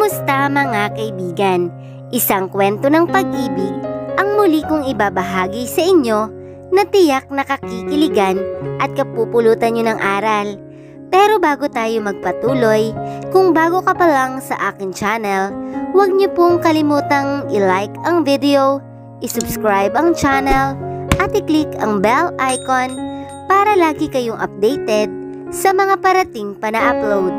Kumusta mga kaibigan? Isang kwento ng pag-ibig ang muli kong ibabahagi sa inyo na tiyak nakakikiligan at kapupulutan nyo ng aral. Pero bago tayo magpatuloy, kung bago ka pa lang sa akin channel, huwag nyo pong kalimutang i-like ang video, i-subscribe ang channel, at i-click ang bell icon para lagi kayong updated sa mga parating pa na upload.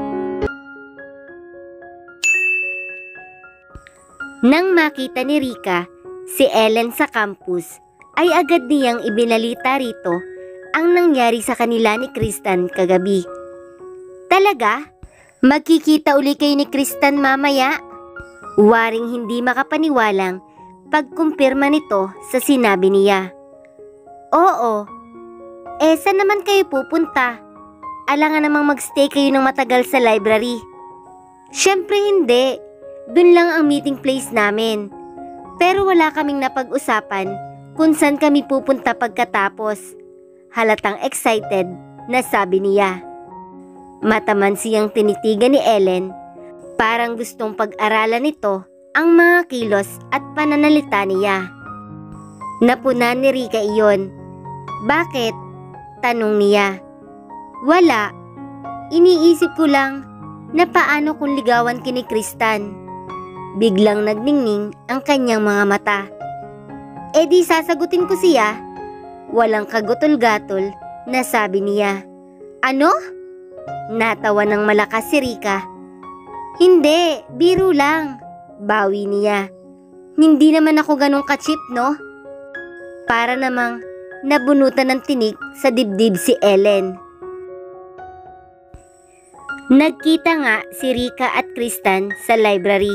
Nang makita ni Rika si Ellen sa campus, ay agad niyang ibinalita rito ang nangyari sa kanila ni Kristan kagabi. Talaga? Magkikita uli kayo ni Kristan mamaya? Waring hindi makapaniwalang pagkumpirma nito sa sinabi niya. Oo. Saan naman kayo pupunta? Alangan namang magstay kayo ng matagal sa library. Syempre hindi. Dun lang ang meeting place namin. Pero wala kaming napag-usapan kung saan kami pupunta pagkatapos. Halatang excited na sabi niya. Mataman siyang tinitigan ni Ellen. Parang gustong pag-aralan nito ang mga kilos at pananalita niya. Napunan ni Rika iyon. Bakit? Tanong niya. Wala. Iniisip ko lang na paano kung ligawan ki ni Kristan. Biglang nagningning ang kanyang mga mata. Di sasagutin ko siya. Walang kagutol-gatol na sabi niya. Ano? Natawa ng malakas si Rika. Hindi, biro lang. Bawi niya. Hindi naman ako ganong ka-cheap, no? Para namang nabunutan ng tinik sa dibdib si Ellen. Nagkita nga si Rika at Kristan sa library.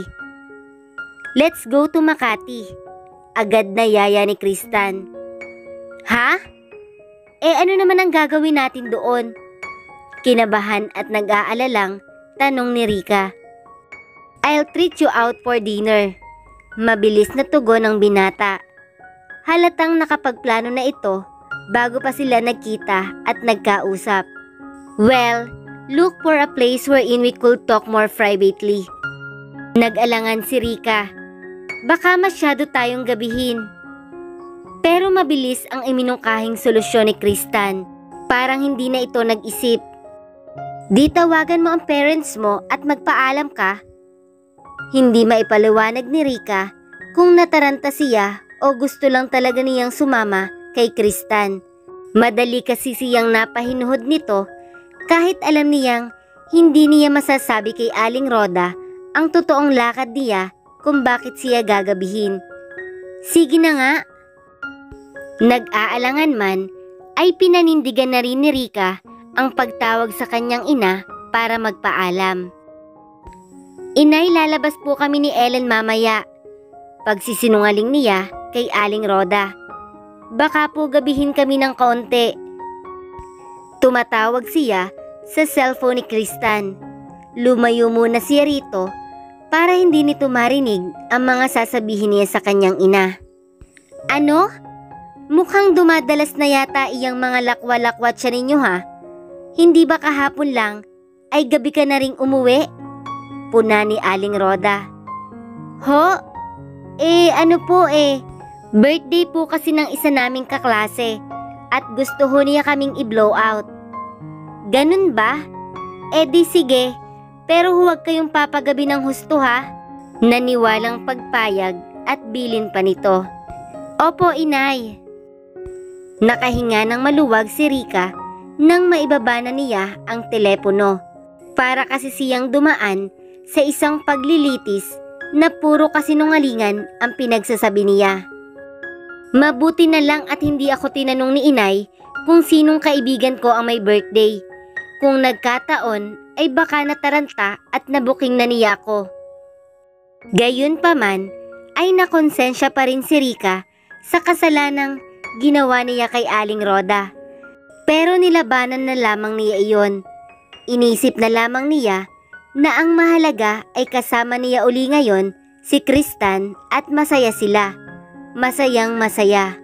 Let's go to Makati. Agad na yaya ni Kristan. Ha? Ano naman ang gagawin natin doon? Kinabahan at nag-aalalang tanong ni Rika. I'll treat you out for dinner. Mabilis na tugon ng binata. Halatang nakapagplano na ito bago pa sila nagkita at nagkausap. Well, look for a place wherein we could talk more privately. Nag-alangan si Rika. Baka masyado tayong gabihin. Pero mabilis ang iminungkahing solusyon ni Kristan. Parang hindi na ito nag-isip. Di tawagan mo ang parents mo at magpaalam ka. Hindi maipaliwanag ni Rika kung nataranta siya o gusto lang talaga niyang sumama kay Kristan. Madali kasi siyang napahinuhod nito kahit alam niyang hindi niya masasabi kay Aling Roda ang totoong lakad niya kung bakit siya gagabihin. Sige na nga. Nag-aalangan man ay pinanindigan na rin ni Rika ang pagtawag sa kanyang ina para magpaalam. Inay, lalabas po kami ni Ellen mamaya. Pagsisinungaling niya kay Aling Roda. Baka po gabihin kami ng kaunti. Tumatawag siya sa cellphone ni Kristan. Lumayo muna siya rito para hindi nito marinig ang mga sasabihin niya sa kanyang ina. Ano? Mukhang dumadalas na yata iyang mga lakwa-lakwat siya ninyo ha? Hindi ba kahapon lang ay gabi ka na ring umuwi? Puna ni Aling Roda. Ho? Ano po birthday po kasi ng isa naming kaklase at gusto ho niya kaming i-blow out. Ganun ba? Di sige. Pero huwag kayong papagabi ng husto ha. Naniwalang pagpayag at bilin pa nito. Opo, inay. Nakahinga ng maluwag si Rika nang maibaba na niya ang telepono. Para kasi siyang dumaan sa isang paglilitis na puro kasinungalingan ang pinagsasabi niya. Mabuti na lang at hindi ako tinanong ni inay kung sinong kaibigan ko ang may birthday. Kung nagkataon ay baka nataranta at nabuking na niya ako. Gayunpaman ay nakonsensya pa rin si Rika sa kasalanang ginawa niya kay Aling Roda. Pero nilabanan na lamang niya iyon. Inisip na lamang niya na ang mahalaga ay kasama niya uli ngayon si Kristan at masaya sila. Masayang masaya.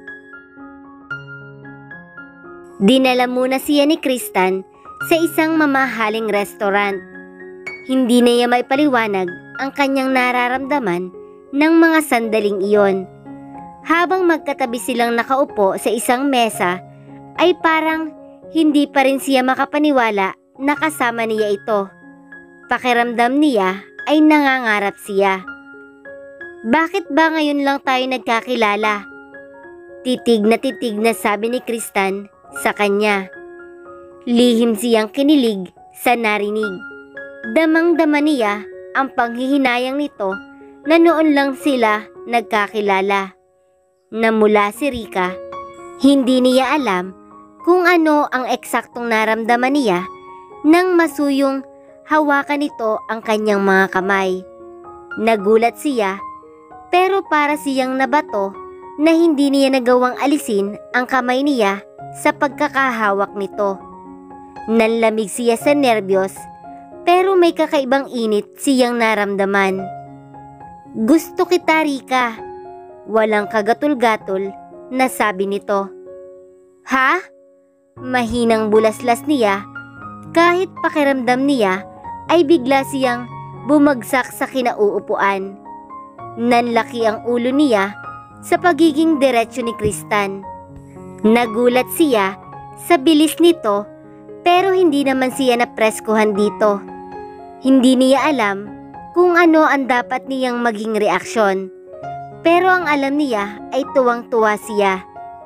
Dinala muna siya ni Kristan sa isang mamahaling restaurant. Hindi niya maipaliwanag ang kanyang nararamdaman ng mga sandaling iyon. Habang magkatabi silang nakaupo sa isang mesa, ay parang hindi pa rin siya makapaniwala na kasama niya ito. Pakiramdam niya ay nangangarap siya. Bakit ba ngayon lang tayo nagkakilala? Titig na sabi ni Kristan sa kanya. Lihim siyang kinilig sa narinig. Damang-dama niya ang panghihinayang nito na noon lang sila nagkakilala. Na mula si Rika, hindi niya alam kung ano ang eksaktong naramdaman niya nang masuyong hawakan nito ang kanyang mga kamay. Nagulat siya pero para siyang nabato na hindi niya nagawang alisin ang kamay niya sa pagkakahawak nito. Nanlamig siya sa nerbiyos pero may kakaibang init siyang naramdaman. Gusto kita, Rika. Walang kagatul-gatul na sabi nito. Ha? Mahinang bulaslas niya kahit pakiramdam niya ay bigla siyang bumagsak sa kinauupuan. Nanlaki ang ulo niya sa pagiging diretsyo ni Kristan. Nagulat siya sa bilis nito pero hindi naman siya napreskuhan dito. Hindi niya alam kung ano ang dapat niyang maging reaksyon. Pero ang alam niya ay tuwang-tuwa siya.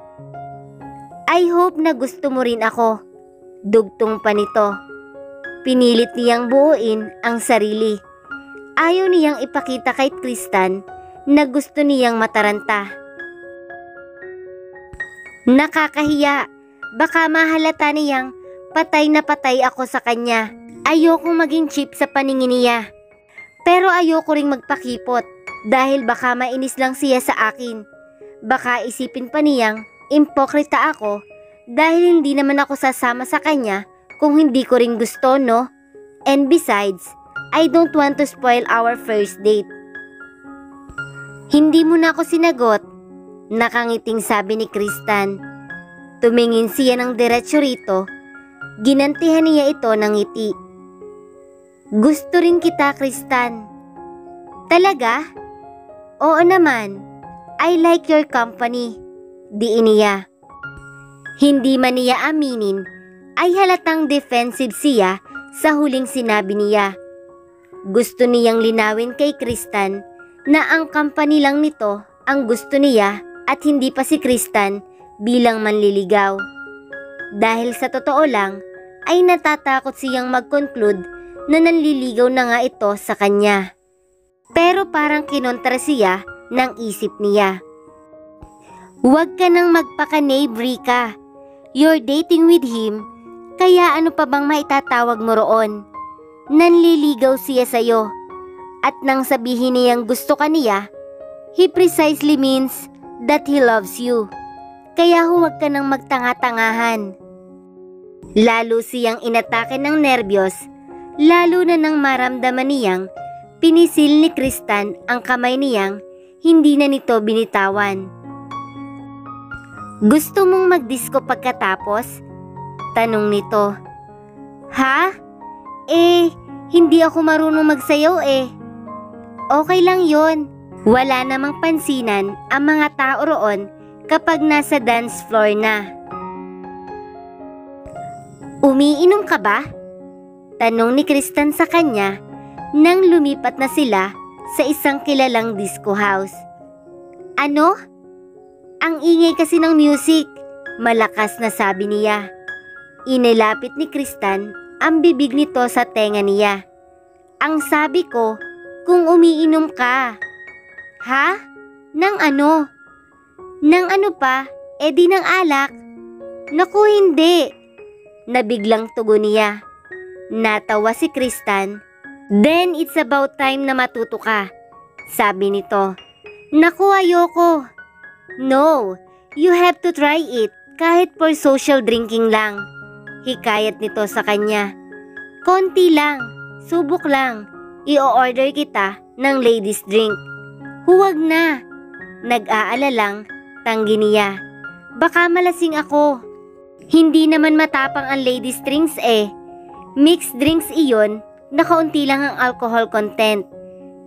I hope na gusto mo rin ako. Dugtong pa nito. Pinilit niyang buuin ang sarili. Ayaw niyang ipakita kay Kristan na gusto niyang mataranta. Nakakahiya. Baka mahalata niyang patay na patay ako sa kanya. Ayokong maging cheap sa paningin niya. Pero ayoko ring magpakipot. Dahil baka mainis lang siya sa akin. Baka isipin pa niyang impokrita ako dahil hindi naman ako sasama sa kanya kung hindi ko ring gusto, no? And besides, I don't want to spoil our first date. Hindi mo na ako sinagot, nakangiting sabi ni Kristan. Tumingin siya ng diretsyo rito, ginantihan niya ito ng ngiti. Gusto rin kita, Kristan. Talaga? Oo naman, I like your company, diin niya. Hindi man niya aminin, ay halatang defensive siya sa huling sinabi niya. Gusto niyang linawin kay Kristan na ang company lang nito ang gusto niya at hindi pa si Kristan bilang manliligaw. Dahil sa totoo lang, ay natatakot siyang mag-conclude na nanliligaw na nga ito sa kanya. Pero parang kinontra siya ng isip niya. Huwag ka nang magpaka-nave, Rika. You're dating with him, kaya ano pa bang maitatawag mo roon? Nanliligaw siya sa'yo. At nang sabihin niyang gusto ka niya, he precisely means that he loves you. Kaya huwag ka nang magtanga-tangahan. Lalo siyang inatake ng nerbiyos, lalo na nang maramdaman niyang pinisil ni Kristan ang kamay niyang hindi na nito binitawan. Gusto mong magdisko pagkatapos? Tanong nito. Ha? Hindi ako marunong magsayaw eh. Okay lang yon. Wala namang pansinan ang mga tao roon kapag nasa dance floor na. Umiinom ka ba? Tanong ni Kristan sa kanya nang lumipat na sila sa isang kilalang disco house. Ano? Ang ingay kasi ng music, malakas na sabi niya. Inilapit ni Kristan ang bibig nito sa tenga niya. Ang sabi ko, kung umiinom ka. Ha? Nang ano? Nang ano pa? Di ng alak? Naku, hindi. Nabiglang tugon niya. Natawa si Kristan. Then it's about time na matuto ka, sabi nito. Naku, ayoko. No, you have to try it kahit for social drinking lang. Hikayat nito sa kanya. Konti lang, subok lang. I-order kita ng ladies drink. Huwag na. Nag-aalalang tanggi niya. Baka malasing ako. Hindi naman matapang ang ladies drinks eh. Mixed drinks iyon na kaunti lang ang alcohol content.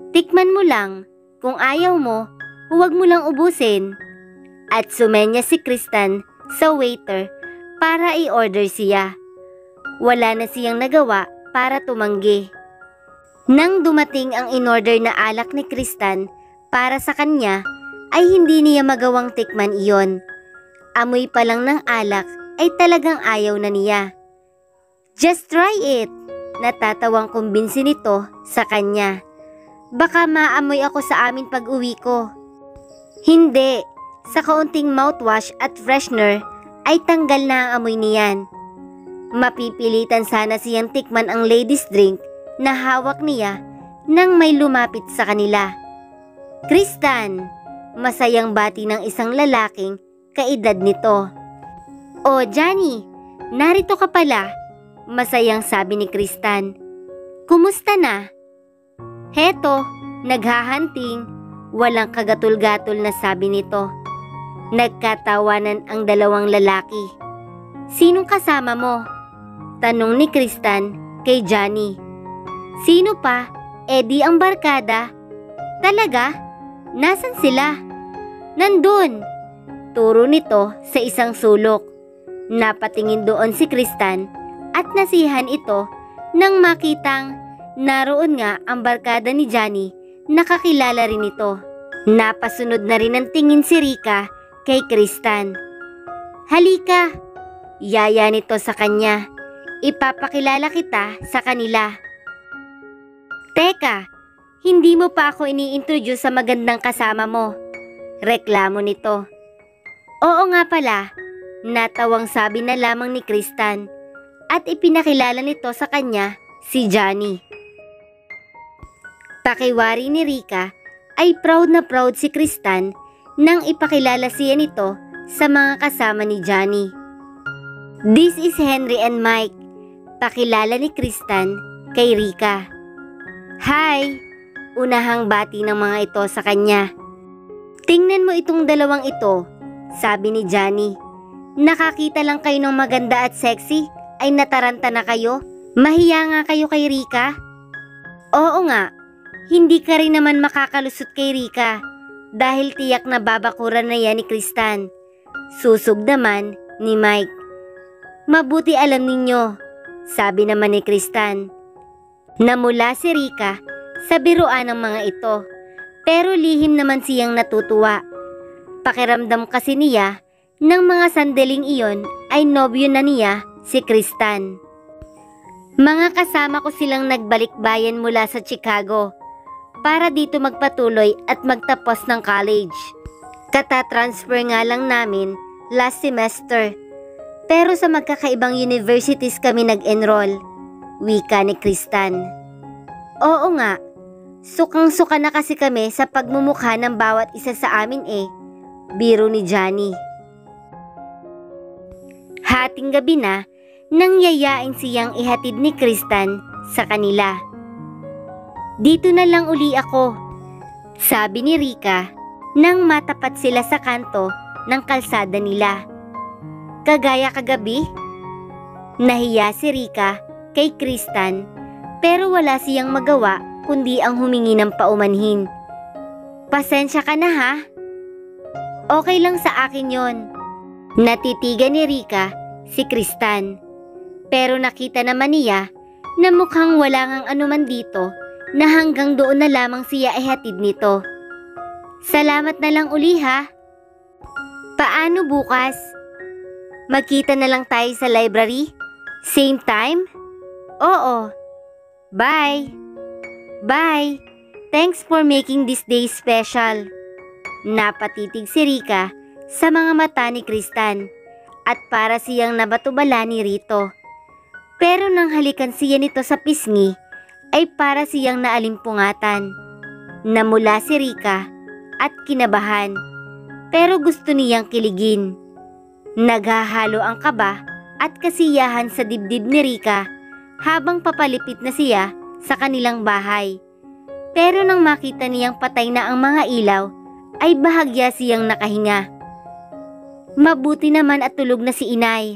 Tikman mo lang. Kung ayaw mo, huwag mo lang ubusin. At sumenya si Kristan sa waiter para i-order siya. Wala na siyang nagawa para tumanggi. Nang dumating ang in-order na alak ni Kristan para sa kanya, ay hindi niya magawang tikman iyon. Amoy pa lang ng alak ay talagang ayaw na niya. Just try it! Natatawang kumbinsi nito sa kanya. Baka maamoy ako sa amin pag uwi ko. Hindi, sa kaunting mouthwash at freshener ay tanggal na ang amoy niyan. Mapipilitan sana siyang tikman ang ladies drink na hawak niya nang may lumapit sa kanila. Kristan, masayang bati ng isang lalaking kaedad nito. "Oh, Johnny, narito ka pala," masayang sabi ni Kristan. "Kumusta na?" "Heto, naghahunting," walang kagatul-gatul na sabi nito. Nagkatawanan ang dalawang lalaki. "Sinong kasama mo?" tanong ni Kristan kay Johnny. "Sino pa? Eddie ang barkada." "Talaga? Nasaan sila?" "Nandun," turo nito sa isang sulok. Napatingin doon si Kristan at nasihan ito nang makitang naroon nga ang barkada ni Johnny, nakakilala rin ito. Napasunod na rin ng tingin si Rika kay Kristan. "Halika," yaya nito sa kanya. "Ipapakilala kita sa kanila." "Teka, hindi mo pa ako ini-introduce sa magandang kasama mo," reklamo nito. "Oo nga pala," natawang sabi na lamang ni Kristan at ipinakilala nito sa kanya si Johnny. Pakiwari ni Rika ay proud na proud si Kristan nang ipakilala siya nito sa mga kasama ni Johnny. "This is Henry and Mike," pakilala ni Kristan kay Rika. "Hi," unahang bati ng mga ito sa kanya. "Tingnan mo itong dalawang ito," sabi ni Johnny. "Nakakita lang kayo ng maganda at sexy ay nataranta na kayo? Mahiya nga kayo kay Rika." "Oo nga, hindi ka rin naman makakalusot kay Rika dahil tiyak na babakuran na yan ni Kristan," susog naman ni Mike. "Mabuti alam ninyo," sabi naman ni Kristan. Namula si Rika sa biruan ng mga ito, pero lihim naman siyang natutuwa. Pakiramdam kasi niya ng mga sandaling iyon ay nobyo na niya si Kristan. "Mga kasama ko silang nagbalik-bayan mula sa Chicago para dito magpatuloy at magtapos ng college. Kata-transfer nga lang namin last semester, pero sa magkakaibang universities kami nag-enroll," wika ni Kristan. "Oo nga, sukang-suka na kasi kami sa pagmumukha ng bawat isa sa amin biro ni Johnny. Hating gabi na nang yayain siyang ihatid ni Kristan sa kanila. "Dito na lang uli ako," sabi ni Rika nang matapat sila sa kanto ng kalsada nila. "Kagaya kagabi?" Nahiya si Rika kay Kristan pero wala siyang magawa kundi ang humingi ng paumanhin. "Pasensya ka na ha." "Okay lang sa akin yon." Natitigan ni Rika si Kristan, pero nakita naman niya na mukhang wala ngang anuman dito na hanggang doon na lamang siya ay hatid nito. "Salamat na lang uli ha." "Paano bukas? Magkita na lang tayo sa library? Same time?" "Oo." "Bye." "Bye. Thanks for making this day special." Napatitig si Rika sa mga mata ni Kristan at para siyang nabatubala ni Rito. Pero nang halikan siya nito sa pisngi ay para siyang naalimpungatan. Namula si Rika at kinabahan pero gusto niyang kiligin. Naghahalo ang kaba at kasiyahan sa dibdib ni Rika habang papalipit na siya sa kanilang bahay. Pero nang makita niyang patay na ang mga ilaw ay bahagya siyang nakahinga. Mabuti naman at tulog na si inay.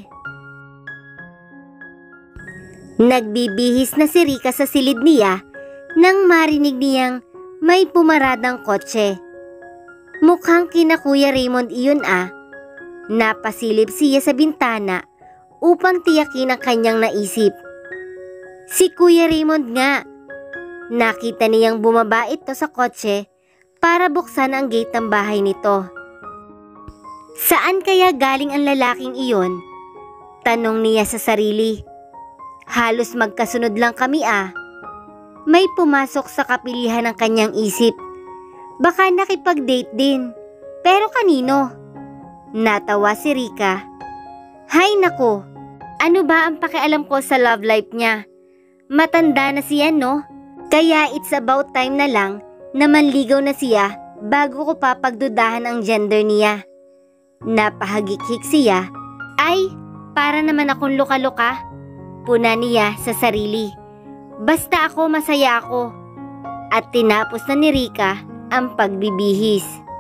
Nagbibihis na si Rika sa silid niya nang marinig niyang may pumaradang kotse. Mukhang kina Kuya Raymond iyon ah. Napasilip siya sa bintana upang tiyakin ang kanyang naisip. Si Kuya Raymond nga. Nakita niyang bumaba ito sa kotse para buksan ang gate ng bahay nito. Saan kaya galing ang lalaking iyon? Tanong niya sa sarili. Halos magkasunod lang kami ah. May pumasok sa kapilihan ng kanyang isip. Baka nakipag-date din. Pero kanino? Natawa si Rika. Hay nako, ano ba ang pakialam ko sa love life niya? Matanda na siya no? Kaya it's about time na lang na manligaw na siya bago ko papagdudahan ang gender niya. Napahagikik siya. Ay, para naman akong luka-luka. Puna niya sa sarili. Basta ako masaya ako. At tinapos na ni Rika ang pagbibihis.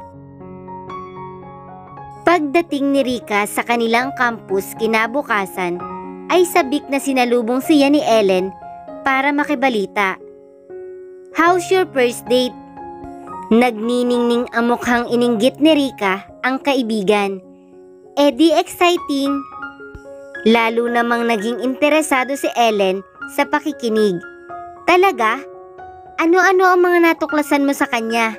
Pagdating ni Rika sa kanilang campus kinabukasan, ay sabik na sinalubong siya ni Ellen para makibalita. How's your first date? Nagniningning ang mukhang ininggit ni Rika ang kaibigan. Di exciting. Lalo namang naging interesado si Ellen sa pakikinig. Talaga? Ano-ano ang mga natuklasan mo sa kanya?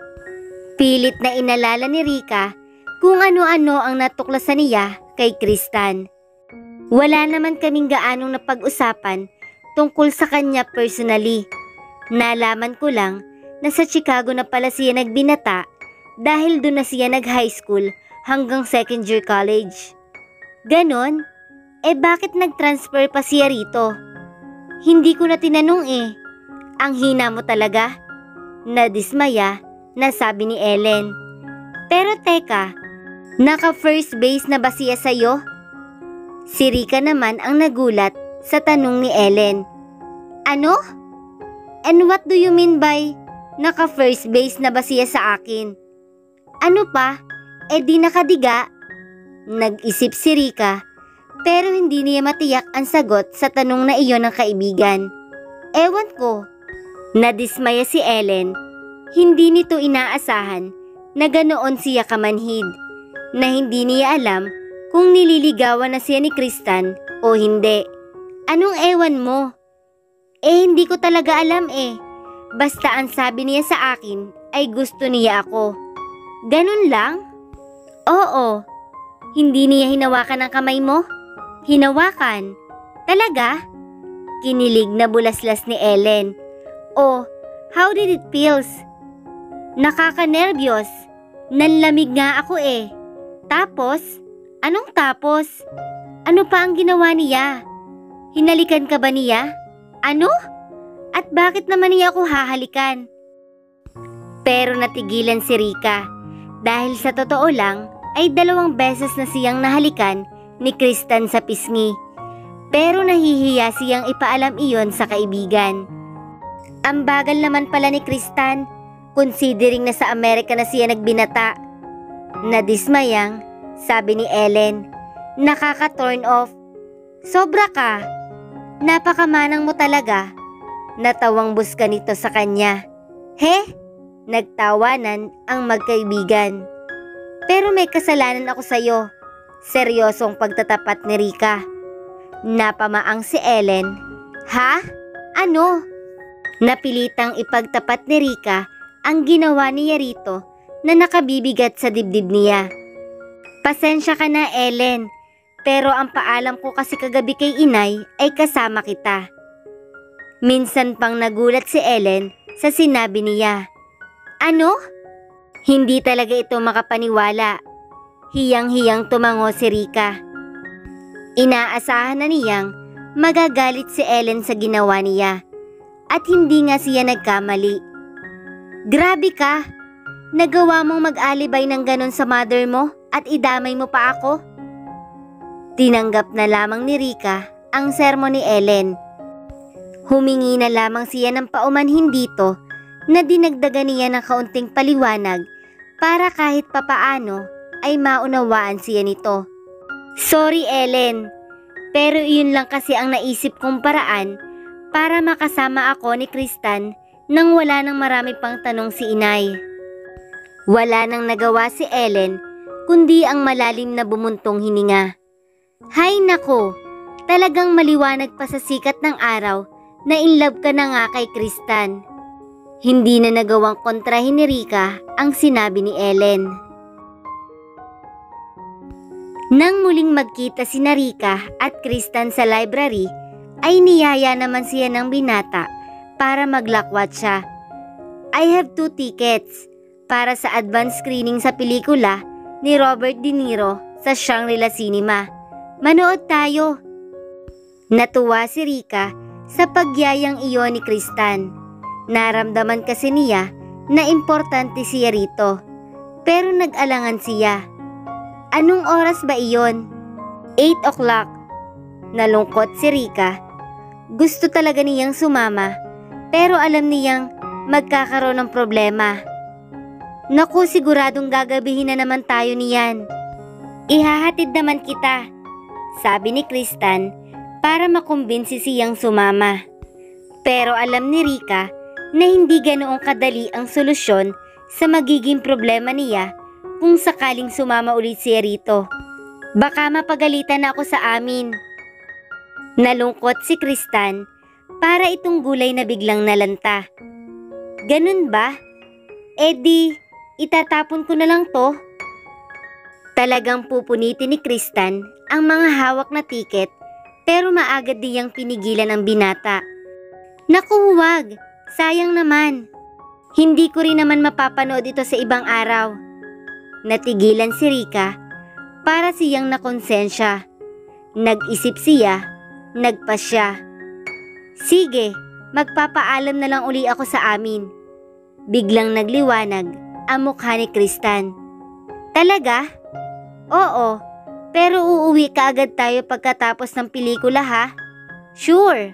Pilit na inalala ni Rika kung ano-ano ang natuklasan niya kay Kristan. Wala naman kaming gaanong napag-usapan tungkol sa kanya personally. Nalaman ko lang na sa Chicago na pala siya nagbinata dahil doon na siya nag-high school hanggang second year college. Ganon? Bakit nag-transfer pa siya rito? Hindi ko na tinanong eh. Ang hina mo talaga? Nadismaya na sabi ni Ellen. Pero teka, naka-first base na ba siya sa'yo? Si Rika naman ang nagulat sa tanong ni Ellen. Ano? And what do you mean by naka-first base na ba siya sa akin? Ano pa? Di nakadiga? Nag-isip si Rika pero hindi niya matiyak ang sagot sa tanong na iyon ng kaibigan. Ewan ko. Nadismaya si Ellen. Hindi nito inaasahan na ganoon siya kamanhid, na hindi niya alam kung nililigawan na siya ni Kristan o hindi. Anong ewan mo? Hindi ko talaga alam eh. Basta ang sabi niya sa akin ay gusto niya ako. Ganun lang? Oo. Hindi niya hinawakan ang kamay mo? Hinawakan? Talaga? Kinilig na bulaslas ni Ellen. Oh, how did it feels? Nakakanerbiyos. Nanlamig nga ako eh. Tapos? Anong tapos? Ano pa ang ginawa niya? Hinalikan ka ba niya? Ano? At bakit naman niya ako hahalikan? Pero natigilan si Rika dahil sa totoo lang ay 2 beses na siyang nahalikan ni Kristan sa pisngi. Pero nahihiya siyang ipaalam iyon sa kaibigan. Ang bagal naman pala ni Kristan, considering na sa Amerika na siya nagbinata. Nadismayang sabi ni Ellen. Nakaka-turn off. Sobra ka. Napakamanang mo talaga. Natawang buska nito sa kanya. He? Nagtawanan ang magkaibigan. Pero may kasalanan ako sa'yo. Seryosong pagtatapat ni Rika. Napamaang si Ellen. Ha? Ano? Napilitang ipagtapat ni Rika ang ginawa niya rito na nakabibigat sa dibdib niya. Pasensya ka na Ellen, pero ang paalam ko kasi kagabi kay inay ay kasama kita. Minsan pang nagulat si Ellen sa sinabi niya. Ano? Hindi talaga ito makapaniwala. Hiyang-hiyang tumango si Rika. Inaasahan na niyang magagalit si Ellen sa ginawa niya. At hindi nga siya nagkamali. Grabe ka! Nagawa mong mag-alibay ng ganon sa mother mo at idamay mo pa ako? Tinanggap na lamang ni Rika ang sermon ni Ellen. Humingi na lamang siya ng paumanhin dito na dinagdagan niya ng kaunting paliwanag para kahit papaano ay maunawaan siya nito. Sorry Ellen, pero iyon lang kasi ang naisip kong paraan para makasama ako ni Kristan nang wala nang marami pang tanong si inay. Wala nang nagawa si Ellen kundi ang malalim na bumuntong hininga. Hay nako, talagang maliwanag pa sa sikat ng araw na in love ka na nga kay Kristan. Hindi na nagawang kontrahin ni Rika ang sinabi ni Ellen. Nang muling magkita si Rika at Kristan sa library, ay niyaya naman siya ng binata para maglakwat siya. I have 2 tickets para sa advance screening sa pelikula ni Robert De Niro sa Shangri-La Cinema. Manood tayo. Natuwa si Rika sa pagyayang iyon ni Kristan. Naramdaman kasi niya na importante siya rito. Pero nag-alangan siya. Anong oras ba iyon? 8 o'clock. Nalungkot si Rika. Gusto talaga niyang sumama, pero alam niyang magkakaroon ng problema. Naku, siguradong gagabihin na naman tayo niyan. Ihahatid naman kita, sabi ni Kristan para makumbinsi siyang sumama. Pero alam ni Rika na hindi ganoong kadali ang solusyon sa magiging problema niya kung sakaling sumama ulit siya rito. Baka mapagalitan na ako sa amin. Nalungkot si Kristan para itong gulay na biglang nalanta. Ganun ba? Di, itatapon ko na lang to. Talagang pupunitin ni Kristan ang mga hawak na tiket pero maagad niyang pinigilan ang binata. Naku, huwag! Sayang naman. Hindi ko rin naman mapapanood ito sa ibang araw. Natigilan si Rika para siyang nakonsensya. Nag-isip siya, nagpasya. Sige, magpapaalam na lang uli ako sa amin. Biglang nagliwanag ang mukha ni Kristan. Talaga? Oo, pero uuwi ka agad tayo pagkatapos ng pelikula ha? Sure.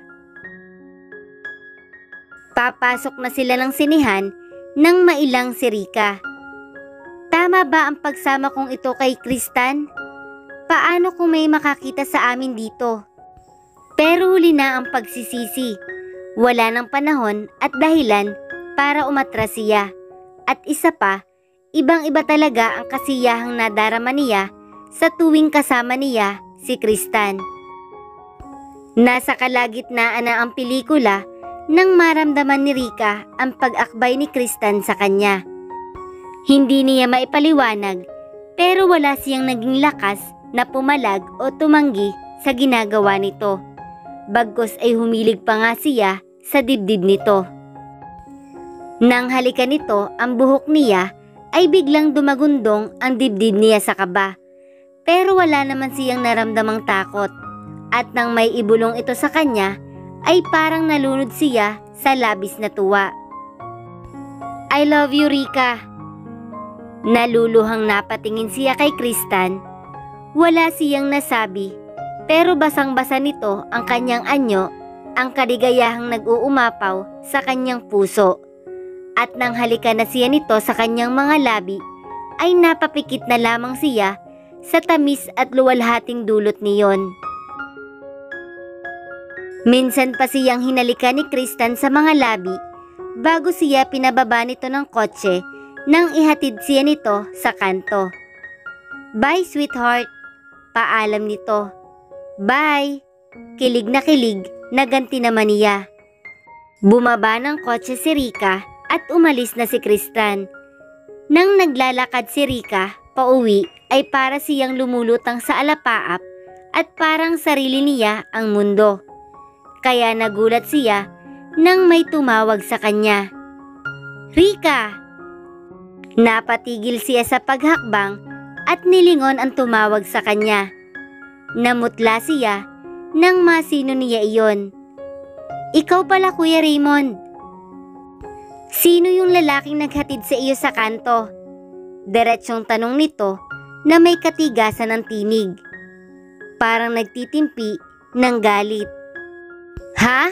Papasok na sila ng sinihan nang mailang si Rika. Tama ba ang pagsama kong ito kay Kristan? Paano kung may makakita sa amin dito? Pero huli na ang pagsisisi. Wala ng panahon at dahilan para umatras siya. At isa pa, ibang-iba talaga ang kasiyahang nadarama niya sa tuwing kasama niya si Kristan. Nasa kalagitnaan na ang pelikula nang maramdaman ni Rika ang pag-akbay ni Kristan sa kanya. Hindi niya maipaliwanag pero wala siyang naging lakas na pumalag o tumanggi sa ginagawa nito. Bagkus ay humilig pa nga siya sa dibdib nito. Nang halikan nito ang buhok niya ay biglang dumagundong ang dibdib niya sa kaba. Pero wala naman siyang naramdamang takot at nang may ibulong ito sa kanya ay parang nalunod siya sa labis na tuwa. I love you, Rika. Naluluhang napatingin siya kay Kristan. Wala siyang nasabi, pero basang-basa nito ang kanyang anyo, ang kaligayahang nag-uumapaw sa kanyang puso. At nang halikan na siya nito sa kanyang mga labi, ay napapikit na lamang siya sa tamis at luwalhating dulot niyon. Minsan pa siyang hinalikan ni Kristan sa mga labi bago siya pinababa nito ng kotse nang ihatid siya nito sa kanto. Bye, sweetheart. Paalam nito. Bye. Kilig na ganti naman niya. Bumaba ng kotse si Rika at umalis na si Kristan. Nang naglalakad si Rika pauwi ay para siyang lumulutang sa alapaap at parang sarili niya ang mundo. Kaya nagulat siya nang may tumawag sa kanya. Rika! Napatigil siya sa paghakbang at nilingon ang tumawag sa kanya. Namutla siya nang masino niya iyon. Ikaw pala, Kuya Raymond. Sino yung lalaking naghatid sa iyo sa kanto? Diretsyong tanong nito na may katigasan ng tinig. Parang nagtitimpi ng galit. Ha?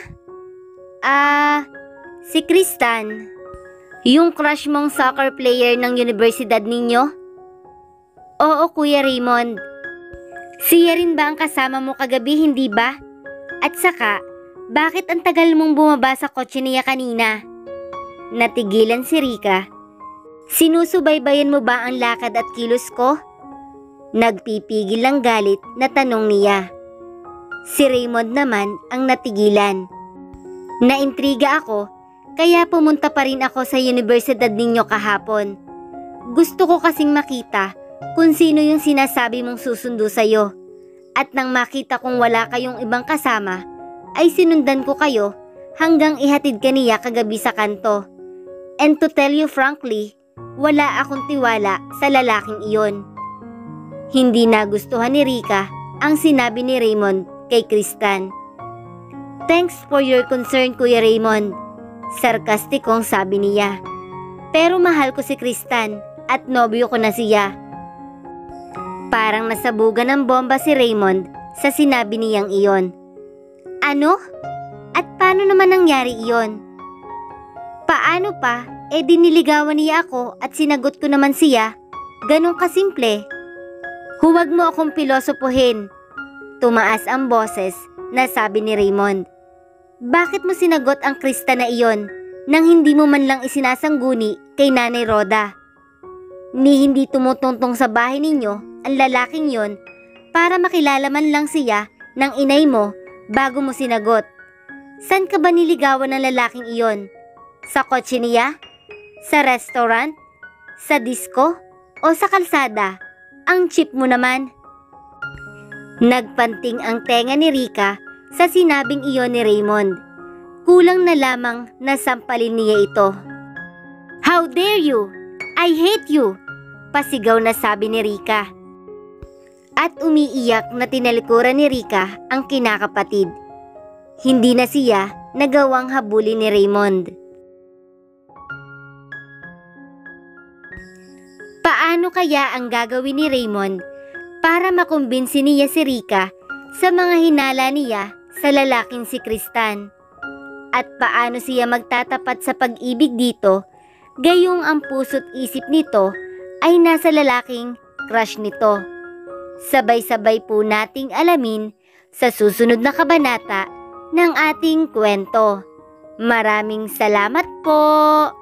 Si Kristan. Yung crush mong soccer player ng universidad ninyo? Oo, Kuya Raymond. Siya rin ba ang kasama mo kagabi, hindi ba? At saka, bakit ang tagal mong bumaba sa kotse niya kanina? Natigilan si Rika. Sinusubaybayan mo ba ang lakad at kilos ko? Nagpipigil ng galit na tanong niya. Si Raymond naman ang natigilan. Naintriga ako, kaya pumunta pa rin ako sa universidad ninyo kahapon. Gusto ko kasing makita kung sino yung sinasabi mong susundo sa'yo. At nang makita kong wala kayong ibang kasama, ay sinundan ko kayo hanggang ihatid ka niya kagabi sa kanto. And to tell you frankly, wala akong tiwala sa lalaking iyon. Hindi nagustuhan ni Rika ang sinabi ni Raymond kay Kristan. Thanks for your concern, Kuya Raymond. Sarkastikong sabi niya. Pero mahal ko si Kristan at nobyo ko na siya. Parang nasabugan ng bomba si Raymond sa sinabi niyang iyon. Ano? At paano naman nangyari iyon? Paano pa? Diniligawan niya ako at sinagot ko naman siya. Ganun kasimple. Huwag mo akong pilosopohin. Tumaas ang boses na sabi ni Raymond. Bakit mo sinagot ang Krista na iyon nang hindi mo man lang isinasangguni kay Nanay Rhoda? Ni hindi tumutuntong sa bahay ninyo ang lalaking yon para makilala man lang siya ng inay mo bago mo sinagot. San ka ba niligawan ng lalaking iyon? Sa kotse niya? Sa restaurant? Sa disco? O sa kalsada? Ang cheap mo naman. Nagpanting ang tenga ni Rika sa sinabing iyon ni Raymond. Kulang na lamang na sampalin niya ito. How dare you? I hate you! Pasigaw na sabi ni Rika. At umiiyak na tinalikuran ni Rika ang kinakapatid. Hindi na siya nagawang habulin ni Raymond. Paano kaya ang gagawin ni Raymond para makumbinsi niya si Rika sa mga hinala niya sa lalaking si Kristan? At paano siya magtatapat sa pag-ibig dito gayong ang puso't isip nito ay nasa lalaking crush nito? Sabay-sabay po nating alamin sa susunod na kabanata ng ating kwento. Maraming salamat po!